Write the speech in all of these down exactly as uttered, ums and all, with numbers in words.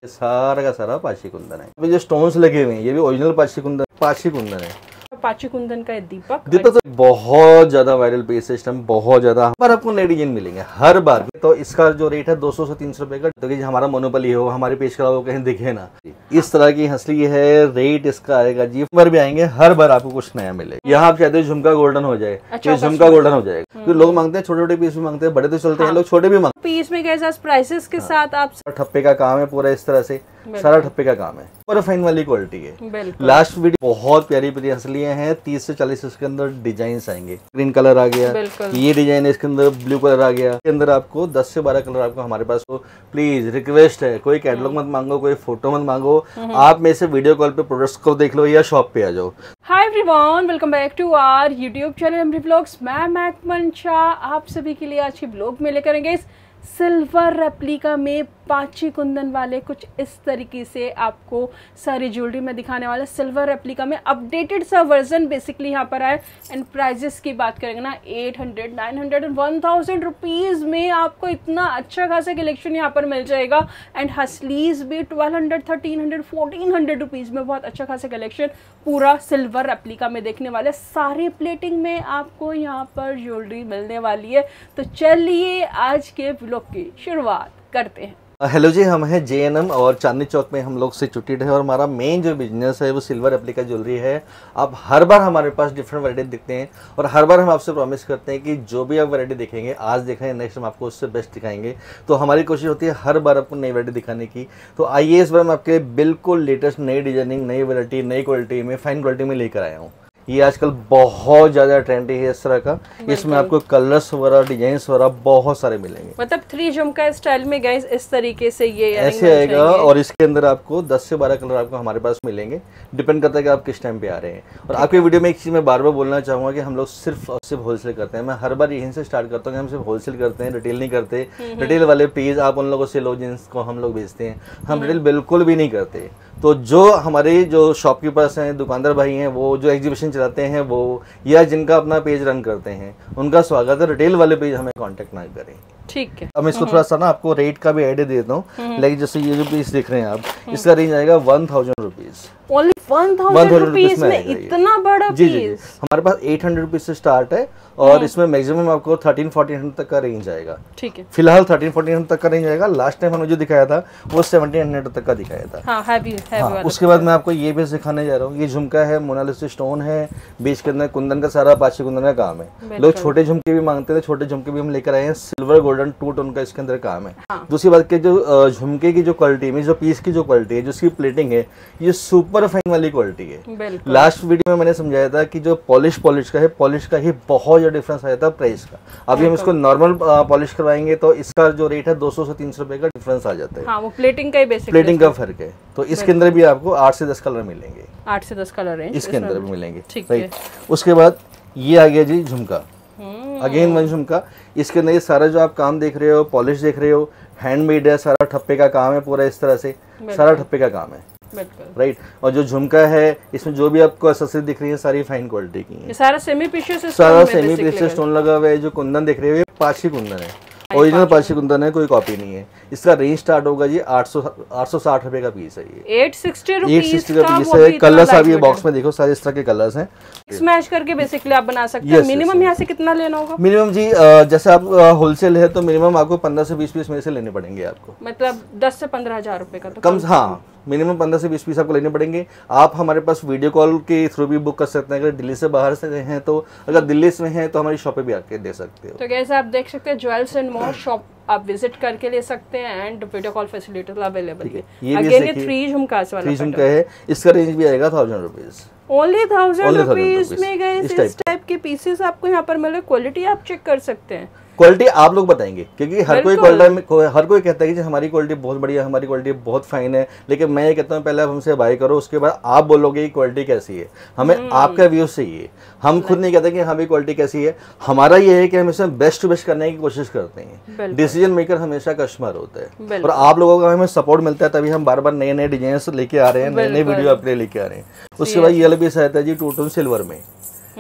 सारा का सारा पाची कुंदन है। अभी जो स्टोन्स लगे हुए हैं ये भी ओरिजिनल पाची कुंदन पाची कुंदन है। पाची कुंदन का है दीपक। दीपक तो बहुत ज्यादा वायरल पीस है इस टाइम, बहुत ज्यादा। पर आपको नए डिजाइन मिलेंगे हर बार। तो इसका जो रेट है दो सौ से तीन सौ रुपए का। तो कि हमारा मोनोपोली हो, हमारे पेज का हो, कहीं दिखे ना, इस तरह की हंसली है। रेट इसका आएगा जी, बार भी आएंगे हर बार आपको कुछ नया मिलेगा। यहाँ आप चाहते हो झुमका गोल्डन हो जाए, अच्छा, झुमका गोल्डन हो जाएगा। क्योंकि लोग मांगते हैं छोटे छोटे पीस भी मांगते हैं, बड़े तो चलते हैं, लोग छोटे भी मांगते हैं। पीस में कैसा प्राइसेस के साथ आप ठप्पे का काम है पूरा, इस तरह से सारा ठप्पे का काम है, पूरा फाइन वाली क्वालिटी है। लास्ट वीडियो बहुत प्यारी प्यारी हंसलियां हैं, तीस से चालीस इसके अंदर डिजाइन आएंगे। ग्रीन कलर आ गया, ये डिजाइन है, इसके अंदर ब्लू कलर आ गया, इसके अंदर आपको दस से बारह कलर आपको हमारे पास। तो प्लीज रिक्वेस्ट है, कोई कैटलॉग मत मांगो, कोई फोटो मत मांगो, आप में से वीडियो कॉल पे प्रोडक्ट्स को देख लो या शॉप पे आ जाओ। Hi everyone, welcome back to our YouTube channel एमरी व्लॉग्स। मैं महक मंशा आप सभी के लिए आज की ब्लॉग में लेकर आएंगे सिल्वर रेप्लिका में पाची कुंदन वाले कुछ इस तरीके से आपको सारी ज्वेलरी में दिखाने वाले सिल्वर रेप्लिका में अपडेटेड सा वर्जन बेसिकली यहाँ पर आए। एंड प्राइजेस की बात करेंगे ना, eight hundred nine hundred and one thousand rupees में आपको इतना अच्छा खासा कलेक्शन यहाँ पर मिल जाएगा। एंड हसलीज भी twelve hundred thirteen hundred fourteen hundred rupees में बहुत अच्छा खासा कलेक्शन पूरा सिल्वर रेप्लिका में देखने वाले। सारी प्लेटिंग में आपको यहाँ पर ज्वेलरी मिलने वाली है। तो चलिए आज के व्लॉग की शुरुआत करते हैं। हेलो जी, हम हैं जे एन एम और चांदनी चौक में हम लोग सिचुएटेड है और हमारा मेन जो बिजनेस है वो सिल्वर रेप्लिका ज्वेलरी है। आप हर बार हमारे पास डिफरेंट वैरायटी दिखते हैं और हर बार हम आपसे प्रॉमिस करते हैं कि जो भी आप वैरायटी दिखेंगे, आज दिखाएं नेक्स्ट हम आपको उससे बेस्ट दिखाएंगे। तो हमारी कोशिश होती है हर बार आपको नई वैरायटी दिखाने की। तो आइए इस बार मैं आपके बिल्कुल लेटेस्ट नई डिजाइनिंग, नई वैरायटी, नई क्वालिटी में, फाइन क्वालिटी में लेकर आया हूँ। ये आजकल बहुत ज्यादा ट्रेंडी है इस तरह का। इसमें आपको कलर्स वगैरह, डिजाइन्स वगैरह बहुत सारे मिलेंगे। मतलब थ्री झुमका स्टाइल में गाइस इस तरीके से ये ऐसे आएगा और इसके अंदर आपको दस से बारह कलर आपको हमारे पास मिलेंगे। डिपेंड करता है कि आप किस टाइम पे आ रहे हैं। और आपके वीडियो में एक चीज मैं बार बार बोलना चाहूंगा कि हम लोग सिर्फ और सिर्फ होलसेल करते हैं। मैं हर बार यहीं से स्टार्ट करता हूँ कि हम सिर्फ होलसेल करते हैं, रिटेल नहीं करते। रिटेल वाले पीस आप उन लोगों से लो जिनको हम लोग बेचते हैं, हम रिटेल बिल्कुल भी नहीं करते। तो जो हमारे जो शॉपकीपर्स हैं, दुकानदार भाई हैं, वो जो एग्जीबिशन चलाते हैं वो, या जिनका अपना पेज रन करते हैं, उनका स्वागत है। रिटेल वाले पेज हमें कांटेक्ट ना करें, ठीक है। अब मैं इसको थोड़ा सा ना आपको रेट का भी आइडिया देता हूँ। लाइक जैसे ये जो पीस देख रहे हैं आप, इसका रेंज आएगा one thousand rupees. Only one thousand rupees में इतना बड़ा जी, जी, जी। हमारे पास एट हंड्रेड रुपीज से स्टार्ट है और इसमें मैक्सिमम आपको थर्टीन फोर्टीन हंड्रेड तक का रेंज आएगा, ठीक है। फिलहाल थर्टीन फोर्टीन हंड्रेड तक का रेंज आएगा। लास्ट टाइम हमने जो दिखाया था वो सेवनटीन हंड्रेड तक का दिखाया था। हाँ, हैवी, हैवी हाँ, वाला। उसके बाद मैं आपको ये भी सिखाने जा रहा हूँ। ये झुमका है, मोनालिसा स्टोन है, बीच के अंदर कुंदन का सारा पाची कुंदन का काम है। लोग छोटे झुमके भी मांगते थे, छोटे झुमके भी हम लेकर आए हैं। सिल्वर गोल्डन टू टोन का इसके अंदर काम है। हाँ। दूसरी बात के जो झुमके की जो क्वालिटी में, जो पीस की जो क्वालिटी है, जो इसकी प्लेटिंग है, ये सुपर फाइन वाली क्वालिटी है। लास्ट वीडियो में मैंने समझाया था कि जो पॉलिश पॉलिश का है, पॉलिश का ही बहुत ज्यादा डिफरेंस आया था प्राइस का। अभी हम इसको नॉर्मल पॉलिश करवाएंगे तो इसका जो रेट है दो सौ से तीन सौ रुपए का डिफरेंस आ जाता है। हाँ, वो प्लेटिंग का ही बेसिक प्लेटिंग का फर्क है। तो इसके अंदर भी आपको आठ से दस कलर मिलेंगे, आठ से दस कलर रेंज इसके अंदर भी मिलेंगे, राइट। उसके बाद ये आ गया जी झुमका, अगेन वन झुमका। इसके अंदर ये सारा जो आप काम देख रहे हो, पॉलिश देख रहे हो, हैंडमेड है, सारा ठप्पे का काम है पूरा, इस तरह से सारा ठप्पे का काम है, राइट। और जो झुमका है, इसमें जो भी आपको एक्सेसरी दिख रही है सारी फाइन क्वालिटी की है। ये सारा सेमी प्रीशियस सारा सेमी प्रीशियस स्टोन लगा हुआ है। जो कुंदन दिख रहे हो ये पाची कुंदन है, ओरिजिनल पाची कुंदन है, कोई कॉपी नहीं है। इसका रेंज स्टार्ट होगा जी आठ सौ आठ सौ साठ रुपए का पीस है। ये एट सिक्सटी रुपीस का पीस है। कलर्स आप ये बॉक्स में देखो, सारे इस तरह के कलर्स हैं। स्मैश करके बेसिकली आप बना सकते हैं। मिनिमम यहाँ से कितना लेना होगा? मिनिमम जी जैसे आप होलसेल है तो मिनिमम आपको पंद्रह से बीस पीस मेरे से लेने पड़ेंगे आपको। मतलब दस से पंद्रह हजार रुपए का तो कम, हाँ, मिनिमम पंद्रह से बीस पीस आपको लेने पड़ेंगे। आप हमारे पास वीडियो कॉल के थ्रू भी बुक कर सकते हैं। अगर दिल्ली से बाहर से हैं तो, अगर दिल्ली से हैं तो हमारी शॉप पे भी आके दे सकते हो। तो कैसे आप देख सकते हैं, ज्वेल्स एंड मोर शॉप आप विजिट करके ले सकते हैं and video call facility available है। अगेन ये थ्री झुमकास वाला, थ्री झुमका है। इसका रेंज भी आएगा thousand rupees, only thousand rupees में गए। इस टाइप के पीसेस आपको यहाँ पर मिले। क्वालिटी आप चेक कर सकते हैं। क्वालिटी आप लोग बताएंगे, क्योंकि हर कोई क्वालिटी, हर कोई कहता है कि हमारी क्वालिटी बहुत बढ़िया, हमारी क्वालिटी बहुत फाइन है। लेकिन मैं ये कहता हूँ पहले आप हमसे बाय करो, उसके बाद आप बोलोगे कि क्वालिटी कैसी है। हमें आपका व्यूज चाहिए। हम खुद नहीं कहते कि हमारी क्वालिटी कैसी है। हमारा ये है कि हम इसमें बेस्ट टू बेस्ट करने की कोशिश करते हैं। डिसीजन मेकर हमेशा कस्टमर होता है और आप लोगों का हमें सपोर्ट मिलता है, तभी हम बार बार नए नए डिजाइन लेके आ रहे हैं, नए नए वीडियो आपके लिए लेके आ रहे हैं। उसके बाद ये वाला पीस आता है जी टू टोन सिल्वर में।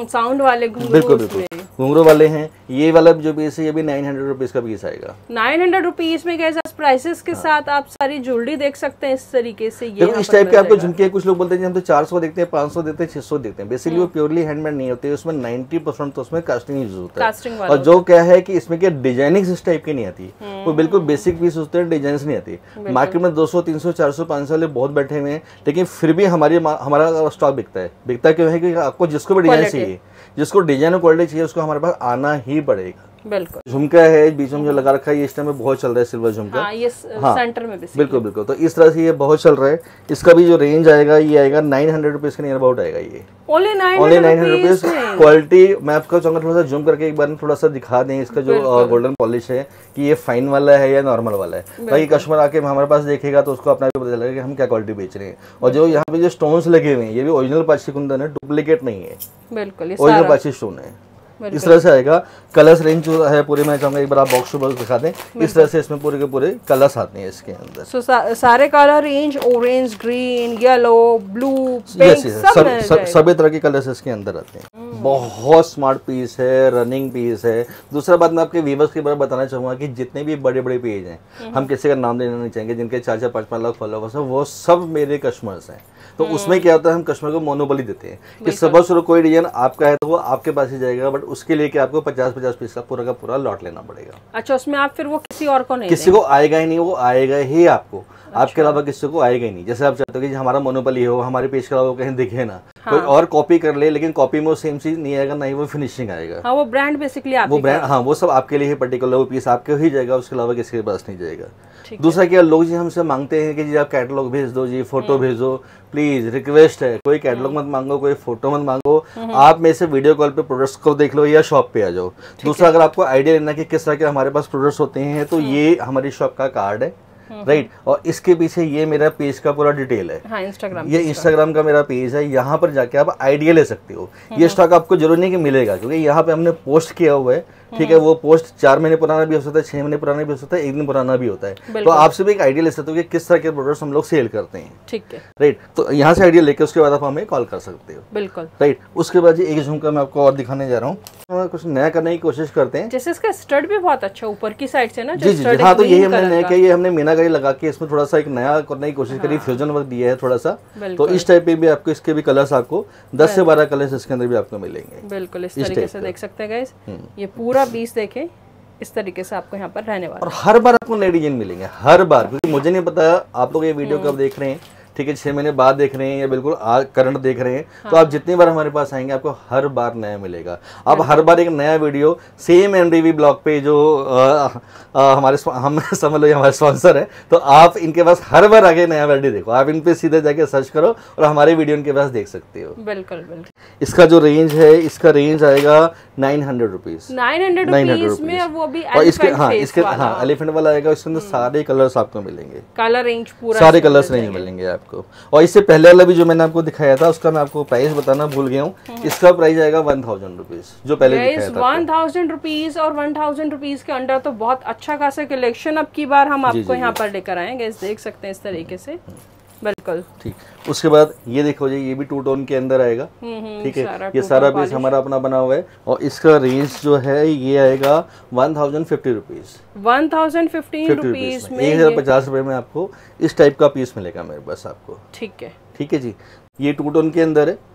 साउंड वाले घुंघरू, बिल्कुल बिल्कुल घुंघरू वाले हैं। ये वाला जो पीस है ये भी नाइन हंड्रेड रुपीज का पीस आएगा। नाइन हंड्रेड रुपीज में कैसे प्राइसेस के हाँ। साथ आप सारी ज्वेलरी देख सकते हैं इस तरीके से। ये इस टाइप के आपको झुमके, कुछ लोग बोलते हैं हम तो चार सौ देखते हैं, पाँच सौ देते हैं, छह सौ देखते हैं। बेसिकली वो प्योरली हैंडमेड नहीं होते, उसमें नाइन्टी परसेंट तो उसमें कास्टिंग यूज होता है। और जो क्या है कि इसमें क्या डिजाइनिंग इस टाइप की नहीं आती, वो बिल्कुल बेसिक पीस होते हैं, डिजाइन नहीं आती। मार्केट में दो सौ तीन सौ चार सौ पाँच सौ वाले बहुत बैठे हुए हैं, लेकिन फिर भी हमारी हमारा स्टॉक बिकता है। बिकता क्यों है कि आपको जिसको भी डिजाइन चाहिए, जिसको डिजाइन और क्वालिटी चाहिए, उसको हमारे पास आना ही पड़ेगा। बिल्कुल। झुमका है बीच में जो लगा रखा है, ये इस टाइम में बहुत चल रहा है सिल्वर झुमका। हाँ, ये हाँ, सेंटर में बिल्कुल बिल्कुल। तो इस तरह से ये बहुत चल रहा है। इसका भी जो रेंज आएगा ये आएगा नाइन हंड्रेड रुपीज के नियर अबाउट आएगा। ये only nine hundred rupees. Quality मैं आपको चाहूंगा थोड़ा सा जूम करके एक बार थोड़ा सा दिखा दें इसका जो गोल्डन पॉलिश है कि ये फाइन वाला है या नॉर्मल वाला है। ताकि कस्टमर आके हमारे पास देखेगा तो उसको अपना भी पता चलेगा कि हम क्या क्वालिटी बेच रहे हैं। और जो यहाँ पे जो स्टोन्स लगे हुए हैं ये भी ओरिजिनल पाची कुंदन है, डुप्लीकेट नहीं है, बिल्कुल ओरिजिनल पाची स्टोन है। इस तरह से आएगा। कलर्स रेंज जो है पूरे मैं चाहूंगा एक बार आप बॉक्स टू बॉक्स दिखा दें। इस तरह से इसमें पूरे के पूरे कलर्स आते हैं इसके अंदर। so, सा, सारे colour range orange, green, yellow, blue, pink, सब सब सभी तरह के कलर्स इसके अंदर आते हैं। बहुत स्मार्ट पीस है, रनिंग पीस है। दूसरा बात मैं आपके व्यूअर्स के बारे में बताना चाहूंगा कि जितने भी बड़े बड़े पेज हैं, हम किसी का नाम लेना नहीं चाहेंगे, जिनके चार चार पाँच पाँच लाख फॉलोवर्स हैं, वो सब मेरे कस्टमर्स हैं। तो उसमें क्या होता है, हम कस्टमर को मोनोपोली देते हैं कि सुबह सुबह कोई डिजाइन आपका है तो वो आपके पास ही जाएगा, बट उसके लिए कि आपको पचास पचास पीस का पूरा का पूरा लॉट लेना पड़ेगा। अच्छा, उसमें आप फिर वो किसी और को नहीं, किसी को आएगा ही नहीं, वो आएगा ही आपको। अच्छा। आपके अलावा किसी को आएगा ही नहीं। जैसे आप चाहते हो कि हमारा मोनोपोली हो, हमारे पेज के अलावा कहीं दिखे ना, हाँ। कोई और कॉपी कर ले, लेकिन कॉपी में वो सेम चीज नहीं आएगा, ना ही वो फिनिशिंग आएगा। हाँ, वो ब्रांड बेसिकली वो ब्रांड हाँ वो सब आपके लिए पर्टिकुलर वो पीस आपके ही जाएगा, उसके अलावा किसी के पास नहीं जाएगा। दूसरा क्या, लोग जी हमसे मांगते हैं कि जी आप कैटलॉग भेज दो, जी फोटो भेजो, प्लीज रिक्वेस्ट है, कोई कैटलॉग मत मांगो, कोई फोटो मत मांगो, आप मेरे से वीडियो कॉल पे प्रोडक्ट्स को देख लो या शॉप पे आ जाओ। दूसरा, अगर आपको आइडिया लेना कि किस तरह के हमारे पास प्रोडक्ट्स होते हैं, तो ये हमारी शॉप का कार्ड है, राइट। और इसके पीछे ये मेरा पेज का पूरा डिटेल है। हाँ, इंस्टाग्राम ये इंस्टाग्राम का मेरा पेज है। यहाँ पर जाके आप आइडिया ले सकते हो। ये स्टॉक आपको जरूर नहीं कि मिलेगा, क्योंकि यहाँ पे हमने पोस्ट किया हुआ है, ठीक है। वो पोस्ट चार महीने पुराना भी हो सकता है, छह महीने पुराना भी हो सकता है, एक दिन पुराना भी होता है। तो आपसे भी एक आइडिया ले सकते हो कि किस तरह के प्रोडक्ट्स हम लोग सेल करते हैं, ठीक है, राइट। तो यहाँ से आइडिया लेके उसके बाद आप हमें कॉल कर सकते हो, बिल्कुल, राइट। उसके बाद एक झुमका मैं आपको और दिखाने जा रहा हूँ, कुछ नया करने की कोशिश करते हैं। जैसे इसका स्टड भी बहुत अच्छा ऊपर की साइड से ना, जी जी हाँ। तो यही हमने नया किया, ये हमने मीनाकारी लगा के इसमें थोड़ा सा एक नया करने की कोशिश करी, फ्यूजन वर्क दिया है थोड़ा सा। तो इस टाइप पे भी आपको इसके भी कलर्स आपको दस से बारह कलर्स इसके अंदर भी आपको मिलेंगे। बिल्कुल इस तरीके से देख सकते हैं गाइस। ये पूरा पीस देखें, इस तरीके से आपको यहाँ पर रहने वाला। और हर बार आपको नए डिजाइन मिलेंगे, हर बार। क्योंकि मुझे नहीं पता आप लोग ये वीडियो कब देख रहे हैं, ठीक है, छह महीने बाद देख रहे हैं या बिल्कुल करंट देख रहे हैं, हाँ। तो आप जितनी बार हमारे पास आएंगे आपको हर बार नया मिलेगा। आप हर बार एक नया वीडियो सेम एनडीवी ब्लॉग पे जो आ, आ, हमारे हम समझ लो हमारे स्पॉन्सर है, तो आप इनके पास हर बार आगे नया वीडियो देखो। आप इन पे सीधे जाके सर्च करो और हमारे वीडियो इनके पास देख सकते हो। बिल्कुल बिल्कुल। इसका जो रेंज है, इसका रेंज आएगा nine hundred rupees nine hundred rupees में, और वो भी और इसके हाँ इसके हाँ एलिफेंट वाला आएगा। इसके अंदर सारे कलर्स आपको मिलेंगे, कलर रेंज पूरा सारे कलर्स रेंज मिलेंगे आपको। और इससे पहले वाला भी जो मैंने आपको दिखाया था उसका मैं आपको प्राइस बताना भूल गया हूँ। इसका प्राइस आएगा वन थाउजेंड रुपीज, जो पहले दिखाया था वन थाउजेंड रुपीज। और वन थाउजेंड रुपीज के अंडर तो बहुत अच्छा खासा कलेक्शन अब की बार हम आपको यहाँ पर लेकर आएंगे, देख सकते हैं इस तरीके से। बिल्कुल ठीक। उसके बाद ये देखो जी, ये भी टू टोन के अंदर आएगा, ठीक है। ये सारा पीस हमारा अपना बना हुआ है। और इसका रेंज जो है ये आएगा one thousand fifty rupees one thousand fifteen rupees में, एक हजार पचास रुपए में आपको इस टाइप का पीस मिलेगा मेरे पास आपको, ठीक है। ठीक है जी। ये टू टोन के अंदर है,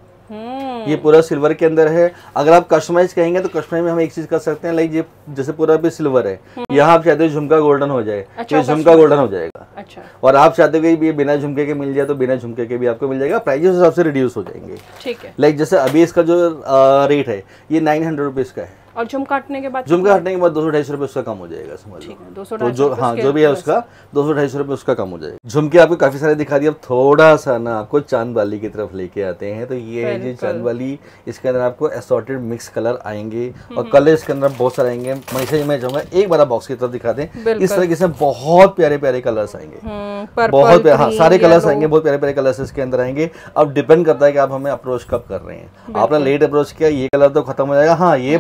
ये पूरा सिल्वर के अंदर है। अगर आप कस्टमाइज कहेंगे तो कस्टमाइज में हम एक चीज कर सकते हैं, लाइक ये जैसे पूरा भी सिल्वर है, यहाँ आप चाहते हो झुमका गोल्डन हो जाए, अच्छा, ये झुमका गोल्डन हो जाएगा। अच्छा। और आप चाहते हो कि ये बिना झुमके के मिल जाए तो बिना झुमके के भी आपको मिल जाएगा। प्राइस उस हिसाब से रिड्यूस हो जाएंगे, ठीक है। लाइक जैसे अभी इसका जो रेट है ये नाइन हंड्रेड रुपीज का है, और झुमका हटने के बाद झुमका हटने के बाद दो सौ ढाई सौ रुपए उसका कम हो जाएगा, समझ लो। तो जो हाँ जो भी है उसका दो सौ ढाई सौ रुपए उसका कम हो जाएगा। झुमके आपको काफी सारे दिखा दिए। अब थोड़ा सा ना आपको चांद वाली की तरफ लेके आते हैं। तो ये है जी चांद वाली। इसके अंदर आपको असॉर्टेड मिक्स कलर आएंगे और कलर इसके अंदर बहुत सारे आएंगे। मैं मैं चाहूंगा एक बार बॉक्स की तरफ दिखा दें। इस तरीके से बहुत प्यारे प्यारे कलर्स आएंगे, बहुत हाँ सारे कलर्स आएंगे, बहुत प्यारे प्यारे कलर्स इसके अंदर आएंगे। अब डिपेंड करता है कि आप हमें अप्रोच कब कर रहे हैं। आपने लेट अप्रोच किया, ये कलर तो खत्म हो जाएगा, हाँ ये प्रॉमिस करूँ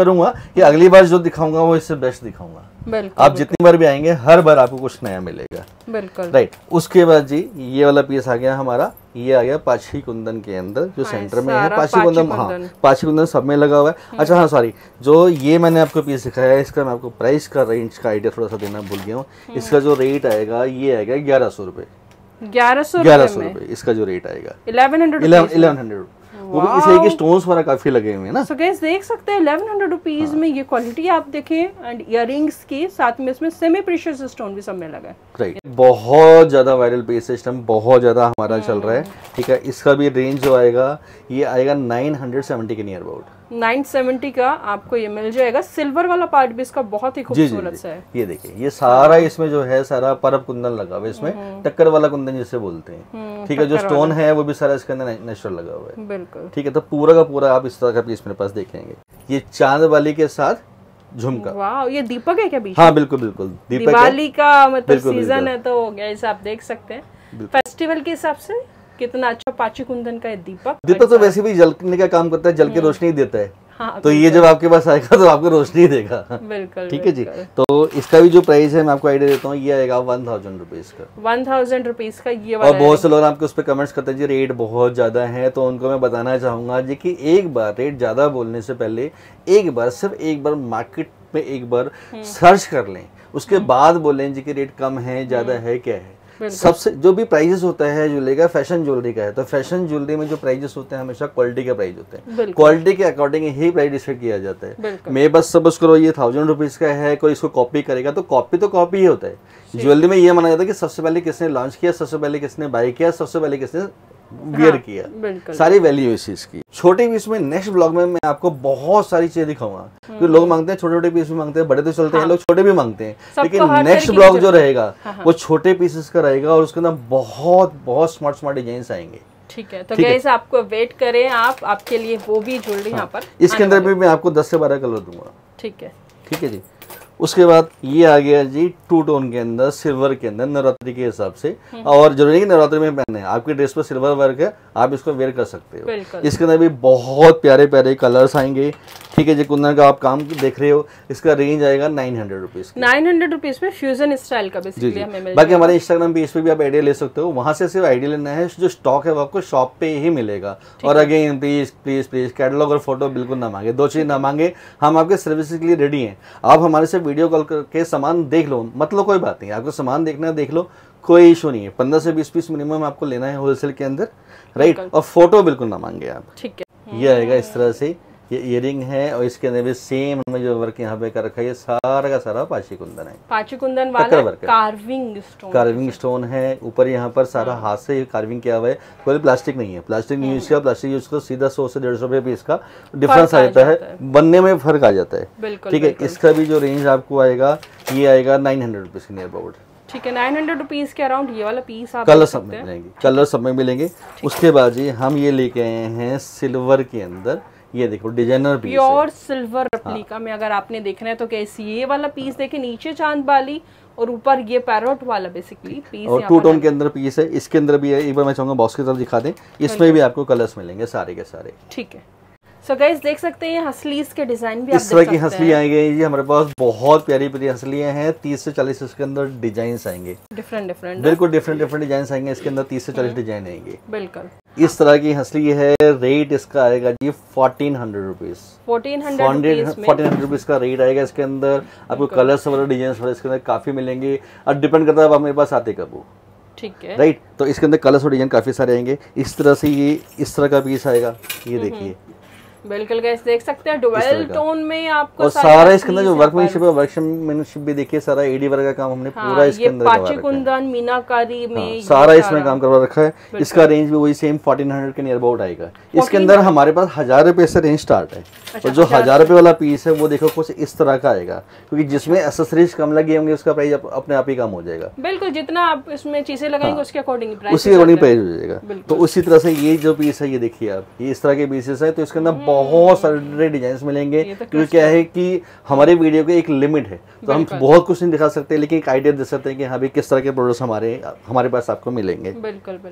करूंगा कि अगली बार जो दिखाऊंगा वो इससे बेस्ट दिखाऊंगा। आप जितनी बार भी आएंगे हर बार आपको कुछ नया मिलेगा। बिल्कुल राइट। उसके बाद जी ये वाला पीस आ गया हमारा, ये आ गया पाची कुंदन के अंदर जो सेंटर में है। पाची कुंदन, हाँ पाची कुंदन सब में लगा हुआ है। अच्छा हाँ सॉरी, जो ये मैंने आपको पीस दिखाया है इसका मैं आपको प्राइस का रेंज का आइडिया थोड़ा सा देना भूल गया हूँ। इसका जो रेट आएगा ये आएगा ग्यारह सौ रुपए। ग्यारह सौ ग्यारह सौ रुपए इसका जो रेट आएगा। इलेवन हंड्रेड इलेवन हंड्रेड वो भी इसलिए कि स्टोन्स वगैरह काफी लगे हुए हैं ना। सो गाइस देख सकते हैं इलेवन हंड्रेड रुपीज में ये क्वालिटी आप देखें, एंड इयररिंग्स के साथ में इसमें सेमी प्रीशियस स्टोन भी सब में लगा है। राइट, बहुत ज्यादा वायरल पीस सिस्टम बहुत ज्यादा हमारा चल रहा है। ठीक है, इसका भी रेंज जो आएगा ये आएगा नाइन हंड्रेड सेवेंटी के नियर अबाउट। नाइन सेवेंटी का आपको ये मिल जाएगा। सिल्वर वाला पार्ट भी इसका बहुत ही खूबसूरत सा है। ये देखिए ये सारा इसमें जो है सारा परब कुंदन लगा हुआ है, इसमें टक्कर वाला कुंदन जिसे बोलते हैं। ठीक है, जो स्टोन है वो भी सारा इसके अंदर नेचुरल लगा हुआ है। बिल्कुल ठीक है, तो पूरा का पूरा आप इस तरह का पीस मेरे पास देखेंगे। ये चांद वाली के साथ झुमका। वाह, ये दीपक है क्या बीच? हाँ बिल्कुल बिल्कुल दीपक। दिवाली का मतलब सीजन है तो गाइस आप देख सकते हैं फेस्टिवल के हिसाब से कितना अच्छा पाची कुंदन का है दीपक। दीपक तो वैसे भी जलने का काम करता है, जल के रोशनी देता है। हाँ, तो ये जब आपके पास आएगा तो आपको रोशनी देगा। बिल्कुल ठीक है जी। तो इसका भी जो प्राइस है मैं आपको आइडिया देता हूँ, ये आएगा वन थाउजेंड रुपीज का। वन थाउजेंड रुपीज का ये वाला। और बहुत से लोग आपके उस पर कमेंट्स करते हैं जी रेट बहुत ज्यादा है, तो उनको मैं बताना चाहूंगा जी कि एक बार रेट ज्यादा बोलने से पहले एक बार सिर्फ एक बार मार्केट में एक बार सर्च कर लें, उसके बाद बोलें जी कि रेट कम है ज्यादा है क्या है। सबसे जो भी प्राइजेस होता है ज्वेलरी का, फैशन ज्वेलरी का है, तो फैशन ज्वेलरी में जो प्राइजेस होते हैं हमेशा क्वालिटी का प्राइस होते हैं। क्वालिटी के अकॉर्डिंग ही प्राइस डिसाइड किया जाता है। मैं बस सपोज करो ये थाउजेंड रुपीज का है, कोई इसको कॉपी करेगा तो कॉपी तो कॉपी ही होता है। ज्वेलरी में ये माना जाता है कि सबसे पहले किसने लॉन्च किया, सबसे पहले किसने बाय किया, सबसे पहले किसने वियर हाँ, किया, सारी वैल्यू इस चीज की। छोटे पीस में नेक्स्ट ब्लॉग में मैं आपको बहुत सारी चीजें दिखाऊंगा, क्योंकि लोग मांगते हैं छोटे छोटे पीस भी मांगते हैं, बड़े तो चलते हाँ, हैं, लोग छोटे भी मांगते हैं, लेकिन नेक्स्ट ब्लॉग जो रहेगा हाँ, हाँ, वो छोटे पीसेस का रहेगा और उसके अंदर बहुत बहुत स्मार्ट स्मार्ट डिजाइन आएंगे। ठीक है, तो गाइस आपको वेट करें, आप आपके लिए वो भी ज्वेलरी यहाँ पर इसके अंदर भी मैं आपको दस से बारह कलर दूंगा। ठीक है ठीक है जी। उसके बाद ये आ गया जी टू टोन के अंदर सिल्वर के अंदर नवरात्रि के हिसाब से, और जरूरी नहीं नवरात्रि में पहने, आपकी ड्रेस पर सिल्वर वर्क है, आप इसको वेयर कर सकते हो। इसके अंदर भी बहुत प्यारे प्यारे कलर्स आएंगे। ठीक है जी, कुंदन का आप काम देख रहे हो, इसका रेंज आएगा nine hundred rupees nine hundred rupees में फ्यूजन स्टाइल का बेसिकली हमें मिल। बाकी हमारे इंस्टाग्राम पेज पे भी आप आइडिया ले सकते हो, वहां से सिर्फ आइडिया लेना है, जो स्टॉक है वो आपको शॉप पे ही मिलेगा। और again please please please catalogue और फोटो बिल्कुल ना मांगे, दो चीज ना मांगे, हम आपके सर्विस के लिए रेडी हैं। आप हमारे से वीडियो कॉल करके सामान देख लो, मतलब कोई बात नहीं, आपको सामान देखना है देख लो, कोई इशू नहीं है। पंद्रह से बीस पीस मिनिमम आपको लेना है होलसेल के अंदर, राइट। और फोटो बिल्कुल ना मांगे आप। ठीक है, ये आएगा इस तरह से, ये इयरिंग है और इसके अंदर भी सेम में जो वर्क यहाँ पे कर रखा है, ये सारा का सारा पाची कुंदन है। पाची कुंदन वाला कार्विंग स्टोन, कार्विंग स्टोन है ऊपर, यहाँ पर सारा हाथ से कार्विंग किया हुआ है, कोई प्लास्टिक नहीं है। प्लास्टिक नहीं यूज किया, प्लास्टिक यूज कर सीधा सौ से डेढ़ सौ रुपये पीस का डिफरेंस आ जाता है, बनने में फर्क आ जाता है। ठीक है, इसका भी जो रेंज आपको आएगा ये आएगा नाइन हंड्रेड रुपीज के नियर अबाउट। ठीक है, नाइन हंड्रेड रुपीज के अराउंड ये वाला पीस आप कलर सब में मिलेंगे, कलर सब में मिलेंगे। उसके बाद जी हम ये लेके आए हैं सिल्वर के अंदर, ये देखो designer piece, pure silver replica में अगर आपने देखना है तो कैसी ये वाला पीस देखे, नीचे चांद बाली और ऊपर ये पैरोट वाला बेसिकली पीस, और टू टोन के अंदर पीस है। इसके अंदर भी है, एक बार मैं चाहूंगा बॉक्स की तरफ दिखा दें, इसमें भी आपको कलर्स मिलेंगे सारे के सारे। ठीक है, सो so गाइस देख सकते हैं हंसलीज के डिजाइन भी इस तरह की हंसली आएंगे जी हमारे पास, बहुत प्यारी प्यारी हंसलियां हैं, तीस से चालीस इसके अंदर डिजाइन आएंगे, डिफरेंट डिफरेंट बिल्कुल डिफरेंट डिफरेंट डिजाइन आएंगे इसके अंदर, तीस से चालीस डिजाइन आएंगे बिल्कुल। इस तरह की हंसली है, रेट इसका आएगा जी fourteen hundred rupees fourteen hundred fourteen hundred rupees का रेट आएगा इसके अंदर। आपको कलर्स वगैरह डिजाइन वगैरह इसके अंदर काफी मिलेंगे, और डिपेंड करता है आप मेरे पास आते कब हो। ठीक है, राइट। तो इसके अंदर कलर्स और डिजाइन काफी सारे आएंगे। इस तरह से ये इस तरह का पीस आएगा, ये देखिए बिल्कुल गाइस देख सकते हैं डुअल टोन में आपको, और सारा इसके अंदर जो वर्कमैनशिप है, वर्कमैनशिप भी देखिए, सारा एडी वर्क का काम हमने हाँ, पूरा इसके अंदर पाची कुंदन मीनाकारी में हाँ, सारा इसमें काम करवा रखा है। इसका रेंज भी वही सेम फोर्टीन हंड्रेड के नियर अबाउट आएगा। इसके अंदर हमारे पास हजार रुपए से रेंज स्टार्ट है, और जो हजार रुपए वाला पीस है वो देखो कुछ इस तरह का आएगा, क्योंकि जिसमें एक्सेसरीज कम लगी होंगे उसका प्राइस अपने आप ही कम हो जाएगा। बिल्कुल, जितना आप इसमें चीजें लगाएंगे उसके अकॉर्डिंग प्राइस उसी अकॉर्डिंग प्राइस हो जाएगा। तो उसी तरह से ये जो पीस है ये देखिए आप, ये इस तरह के पीसेस है, तो इसके अंदर बहुत सारे डिजाइन मिलेंगे। क्योंकि क्या है कि हमारे वीडियो की एक लिमिट है, तो हम बहुत कुछ नहीं दिखा सकते, लेकिन एक आइडिया दे सकते हैं कि हाँ भाई किस तरह के प्रोडक्ट्स हमारे हमारे पास आपको मिलेंगे। बिल्कुल बिल्कुल।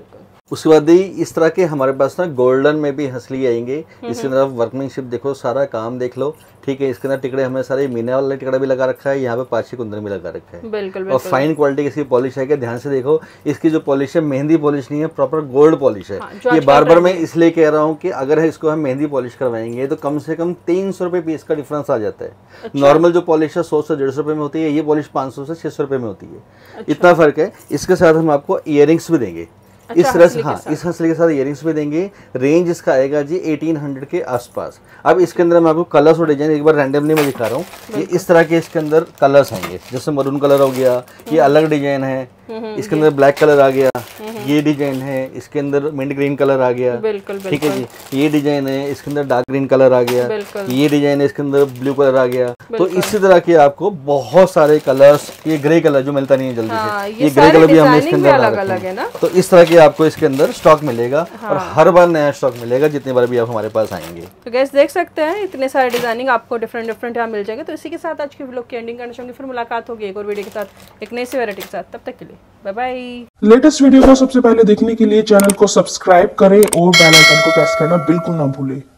उसके बाद ही इस तरह के हमारे पास ना गोल्डन में भी हंसली आएंगे। इसके अंदर वर्कमैनशिप देखो, सारा काम देख लो, ठीक है। इसके अंदर टिकड़े हमें सारे मीना वाला टिकड़ा भी लगा रखा है, यहाँ पे पाची कुंदन भी लगा रखा है। बिल्कुल, बिल्कुल। और फाइन क्वालिटी की इसकी पॉलिश है कि ध्यान से देखो, इसकी जो पॉलिश है मेहंदी पॉलिश नहीं है, प्रॉपर गोल्ड पॉलिश है। हाँ, ये बार बार मैं इसलिए कह रहा हूँ कि अगर इसको हम मेहंदी पॉलिश करवाएंगे तो कम से कम तीन सौ रुपए पीस का डिफरेंस आ जाता है। अच्छा। नॉर्मल जो पॉलिश है सौ से डेढ़ सौ रुपए में होती है, ये पॉलिश पाँच सौ से छह सौ रुपए में होती है। अच्छा। इतना फर्क है। इसके साथ हम आपको इयरिंग्स भी देंगे। अच्छा, इस तरह से, हाँ, इस हंसली के साथ इयरिंग्स भी देंगे। रेंज इसका आएगा जी अठारह सौ के आसपास। अब इसके अंदर मैं आपको कलर्स और डिजाइन एक बार रैंडमली मैं दिखा रहा हूँ। ये इस तरह के इसके अंदर कलर्स आएंगे, जैसे मरून कलर हो गया, ये अलग डिजाइन है। इसके अंदर ब्लैक कलर आ गया, ये डिजाइन है। इसके अंदर मिंट ग्रीन कलर आ गया, ठीक है जी। ये डिजाइन है, इसके अंदर डार्क ग्रीन कलर आ गया। ये डिजाइन है, इसके अंदर ब्लू कलर आ गया। तो इसी तरह के आपको बहुत सारे कलर्स, ये ग्रे कलर जो मिलता नहीं है जल्दी से, ये ग्रे कलर भी हमने इसके अंदर अलग है ना। तो इस तरह के आपको इसके अंदर स्टॉक मिलेगा। हाँ। और हर बार नया स्टॉक मिलेगा जितनी बार भी आप हमारे पास आएंगे। तो गैस देख सकते हैं इतने सारे डिजाइनिंग आपको डिफरेंट डिफरेंट यहाँ मिल जाएंगे। तो इसी के साथ आज की व्लॉग की एंडिंग करना चाहूंगी। फिर मुलाकात होगी एक और वीडियो के साथ, एक नई सी वैरायटी के साथ। तब तक के लिए बाय बाय। लेटेस्ट वीडियो को सबसे पहले देखने के लिए चैनल को सब्सक्राइब करें और बेल आइकन को प्रेस करना बिल्कुल ना भूलें।